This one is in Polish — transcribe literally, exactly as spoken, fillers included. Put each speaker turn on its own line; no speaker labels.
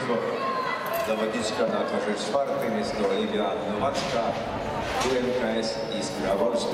zwycięstwo. Zawodniczka na torze czwartym jest to Oliwia Nowacka, U M K S Iskra Wolska.